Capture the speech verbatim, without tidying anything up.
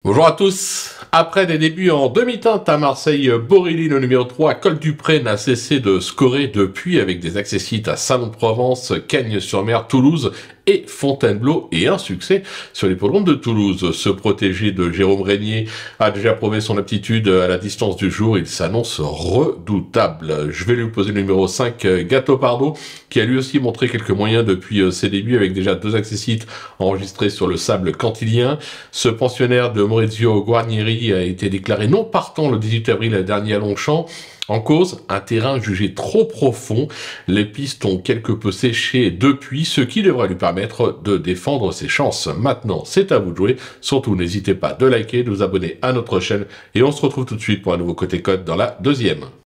Bonjour à tous. Après des débuts en demi-teinte à Marseille, Borilly, le numéro trois, Col-Dupré, n'a cessé de scorer depuis avec des accessites à Salon-de-Provence, Cagnes-sur-Mer, Toulouse et Fontainebleau et un succès sur l'hippodrome de Toulouse. Ce protégé de Jérôme Régnier a déjà prouvé son aptitude à la distance du jour. Il s'annonce redoutable. Je vais lui poser le numéro cinq, Gâteau Pardo, qui a lui aussi montré quelques moyens depuis ses débuts avec déjà deux accessites enregistrés sur le sable cantilien. Ce pensionnaire de Maurizio Guarnieri a été déclaré non partant le dix-huit avril dernier à Longchamp. En cause, un terrain jugé trop profond. Les pistes ont quelque peu séché depuis, ce qui devrait lui permettre de défendre ses chances. Maintenant, c'est à vous de jouer. Surtout, n'hésitez pas de liker, de vous abonner à notre chaîne et on se retrouve tout de suite pour un nouveau Côté Cote dans la deuxième.